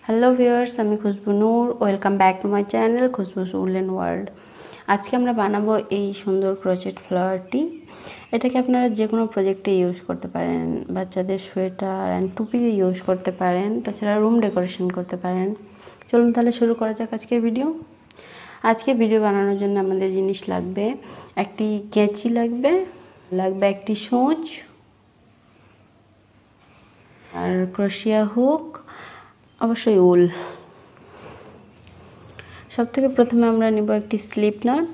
Hello viewers, আমি Khushbu Noor. Welcome back to my channel Khushbu's woollen world. আজকে আমরা বানাবো এই সুন্দর ক্রোচেট ফ্লাওয়ারটি। এটাকে আপনারা যে কোনো প্রজেক্টে ইউজ করতে পারেন, বাচ্চাদের সোয়েটার অ্যান্ড টুপি ইউজ করতে পারেন, তাছাড়া রুম ডেকোরেশন করতে পারেন। চলুন তাহলে শুরু করা যাক আজকের ভিডিও। আজকে ভিডিও বানানোর জন্য আমাদের জিনিস লাগবে, একটি কেঁচি লাগবে একটি সূচ আর ক্রোশিয়া হুক, অবশ্যই উল। সবথেকে প্রথমে আমরা নিব একটি স্লিপ নট,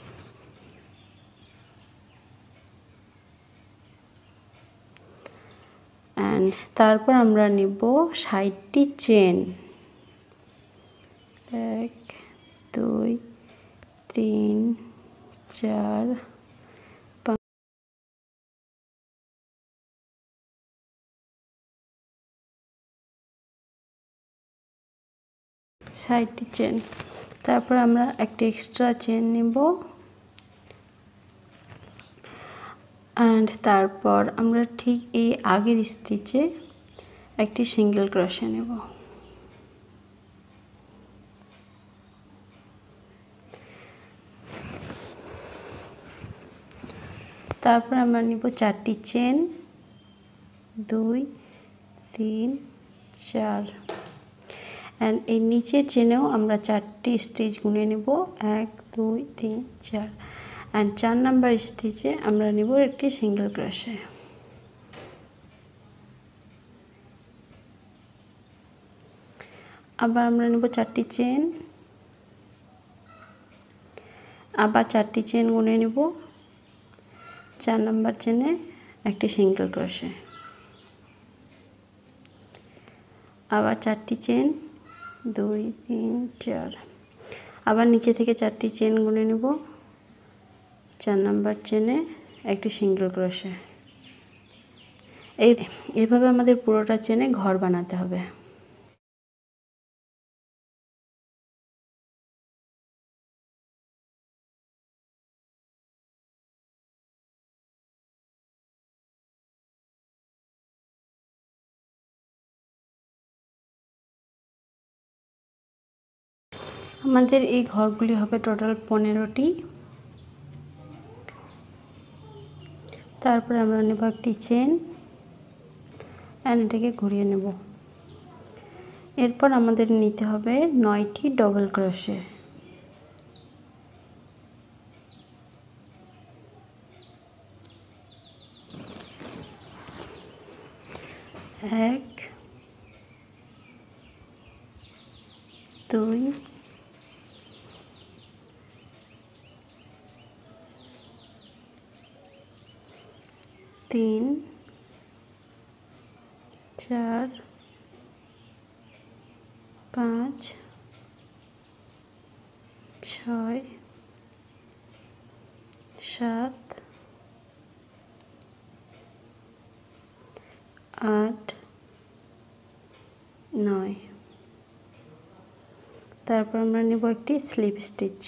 অ্যান্ড তারপর আমরা নিব 60টি চেন। 1 2 3 4 5 60টি চেন। তারপর আমরা একটি এক্সট্রা চেন নিব, অ্যান্ড তারপর আমরা ঠিক এই আগের স্টিচে একটি সিঙ্গেল ক্রোশে নেব। তারপর আমরা নিব 4টি চেন, 2 3 4, অ্যান্ড এই নিচের চেনেও আমরা 4টি স্টিচ গুনে নেব, 1 2 3 4, অ্যান্ড 4 নাম্বার স্টিচে আমরা নেব একটি সিঙ্গেল ক্রোশে। আবার আমরা নেব 4টি চেন, আবার 4টি চেন গুনে নেব, 4 নাম্বার চেনে একটি সিঙ্গেল ক্রোশে, আবার 4টি চেন, 2 3 4, আবার নিচে থেকে 4টি চেন গুনে নেব, 4 নাম্বার চেনে একটি সিঙ্গেল ক্রোশে। এইভাবে আমাদের পুরোটা চেনে ঘর বানাতে হবে। আমাদের এই ঘরগুলি হবে টোটাল 15টি। তারপর আমরা নেব একটি চেন, অ্যান্ড এটাকে ঘুরিয়ে নেব। এরপর আমাদের নিতে হবে 9টি ডবল ক্রোশে। 1 2 3 4 5 6 7 8 9। তারপর আমরা নেব একটি স্লিপ স্টিচ।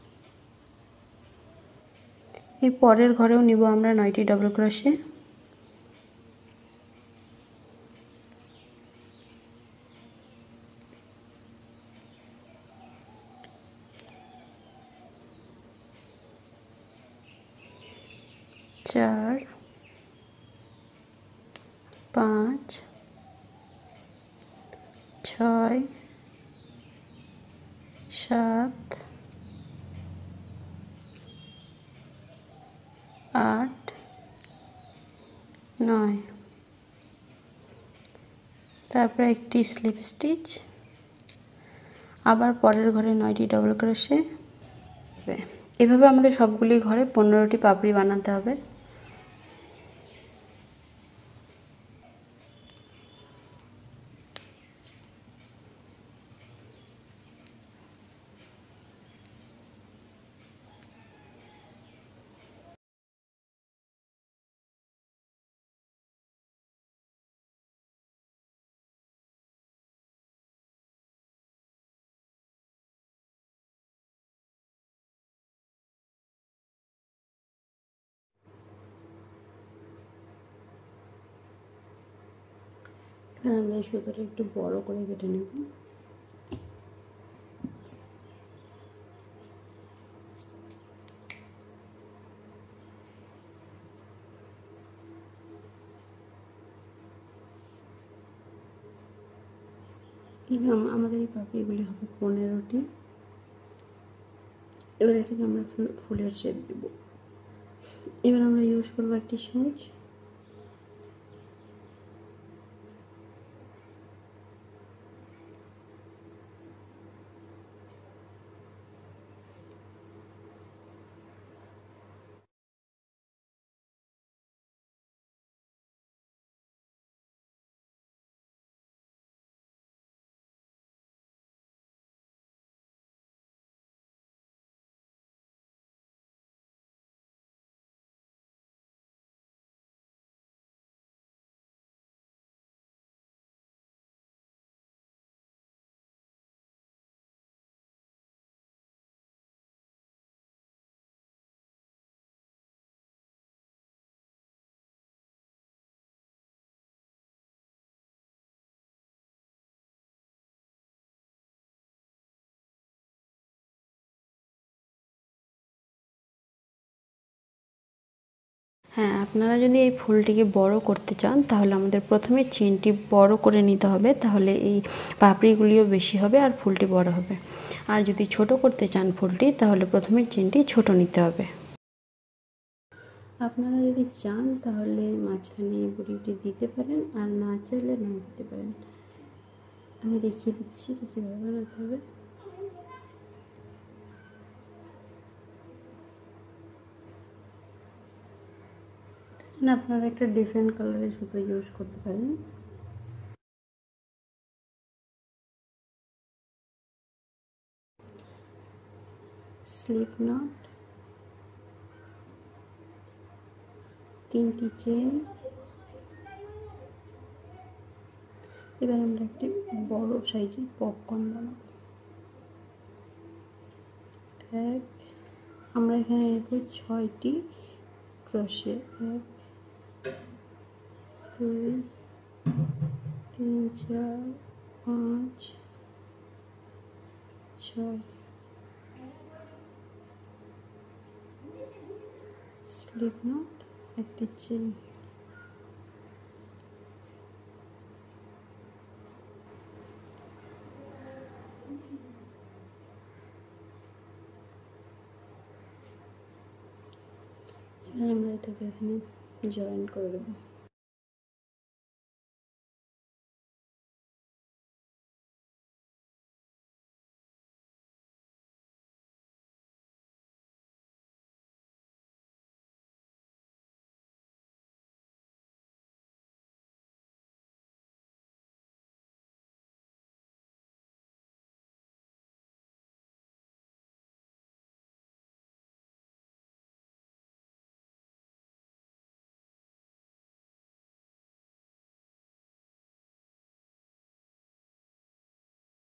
এই পরের ঘরেও নিব আমরা 9টি ডবল ক্রোশে। চার 5 6 7 8 9। তারপর একটি স্লিপ স্টিচ, আবার পরের ঘরে 9টি ডবল ক্রোশে। এভাবে আমাদের সবগুলি ঘরে 15টি পাপড়ি বানাতে হবে। এখানে আমরা সুতোটা একটু বড় করে কেটে নেব। আমাদের এই পাপড়িগুলি হবে 15টি। এবার এটাকে আমরা ফুলের শেপ দেব। এবার আমরা ইউজ করবো একটি সুচ। হ্যাঁ, আপনারা যদি এই ফুলটিকে বড় করতে চান তাহলে আমাদের প্রথমে চেনটি বড় করে নিতে হবে, তাহলে এই পাপড়িগুলিও বেশি হবে আর ফুলটি বড় হবে। আর যদি ছোট করতে চান ফুলটি, তাহলে প্রথমে চেনটি ছোট নিতে হবে। আপনারা যদি চান তাহলে মাঝখানে এই বুড়িটি দিতে পারেন, আর না চাইলে না দিতে পারেন। আমি দেখিয়ে দিচ্ছি কীভাবে বানাতে হবে। আপনারা একটা ডিফারেন্ট কালারের সুতো ইউজ করতে পারেন। স্লিপ নট, 3টি চেন। এবার আমরা একটি বড় সাইজের পপকর্ন বানাবো। আমরা এখানে নেব 6টি ক্রোশে। 1 2 3 4 5 6। স্লিপ নট, একটি চেন। আমরা এটাকে এখানে জয়েন করে দেবো।